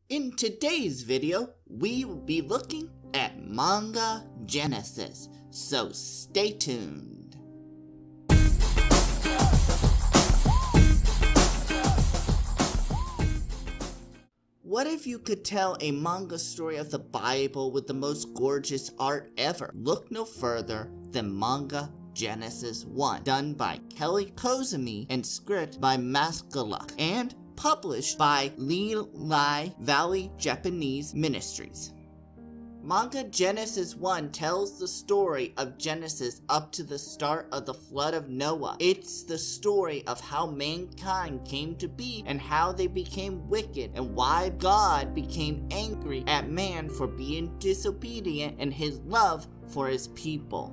In today's video, we will be looking at Manga Genesis, so stay tuned. What if you could tell a manga story of the Bible with the most gorgeous art ever? Look no further than Manga Genesis 1, done by Kelly Kozumi and script by Maskaluk, and published by Lehigh Valley Japanese Ministries. Manga Genesis 1 tells the story of Genesis up to the start of the flood of Noah. It's the story of how mankind came to be and how they became wicked and why God became angry at man for being disobedient and his love for his people.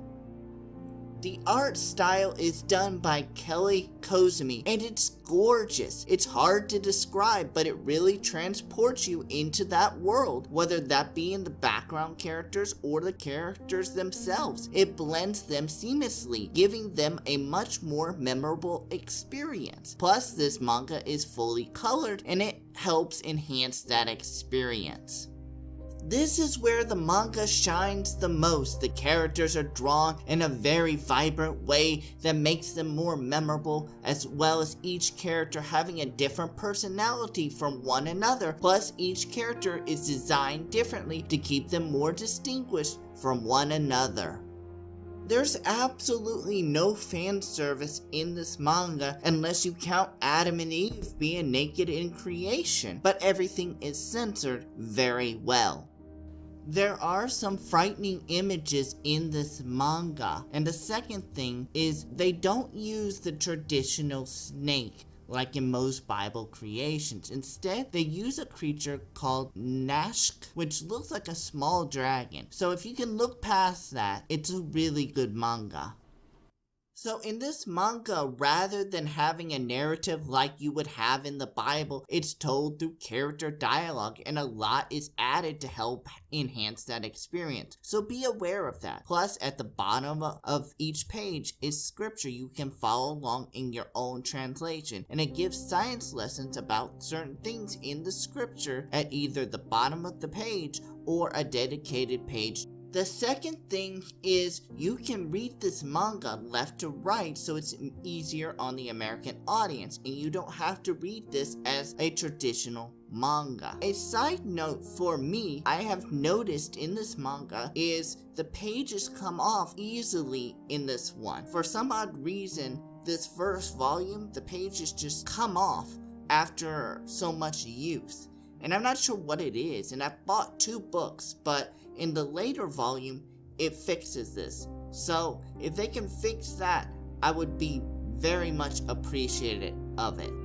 The art style is done by Kelly Kozumi and it's gorgeous. It's hard to describe, but it really transports you into that world, whether that be in the background characters or the characters themselves. It blends them seamlessly, giving them a much more memorable experience. Plus, this manga is fully colored and it helps enhance that experience. This is where the manga shines the most. The characters are drawn in a very vibrant way that makes them more memorable, as well as each character having a different personality from one another. Plus, each character is designed differently to keep them more distinguished from one another. There's absolutely no fan service in this manga unless you count Adam and Eve being naked in creation, but everything is censored very well. There are some frightening images in this manga, and the second thing is they don't use the traditional snake like in most Bible creations. Instead, they use a creature called Nashk, which looks like a small dragon. So if you can look past that, it's a really good manga. So in this manga, rather than having a narrative like you would have in the Bible, it's told through character dialogue, and a lot is added to help enhance that experience. So be aware of that. Plus, at the bottom of each page is scripture you can follow along in your own translation, and it gives science lessons about certain things in the scripture at either the bottom of the page or a dedicated page. The second thing is you can read this manga left to right, so it's easier on the American audience, and you don't have to read this as a traditional manga. A side note for me, I have noticed in this manga is the pages come off easily in this one. For some odd reason, this first volume, the pages just come off after so much use. And I'm not sure what it is, and I've bought 2 books, but in the later volume, it fixes this. So if they can fix that, I would be very much appreciative of it.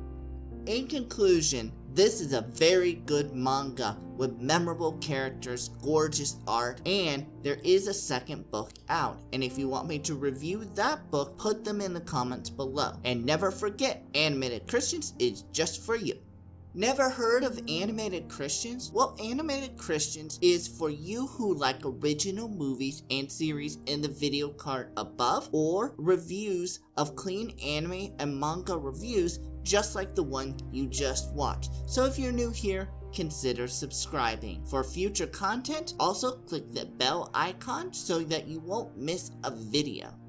In conclusion, this is a very good manga with memorable characters, gorgeous art, and there is a second book out. And if you want me to review that book, put them in the comments below. And never forget, Animated Christians is just for you. Never heard of Animated Christians? Well, Animated Christians is for you who like original movies and series in the video card above, or reviews of clean anime and manga reviews just like the one you just watched. So if you're new here, consider subscribing. For future content, also click the bell icon so that you won't miss a video.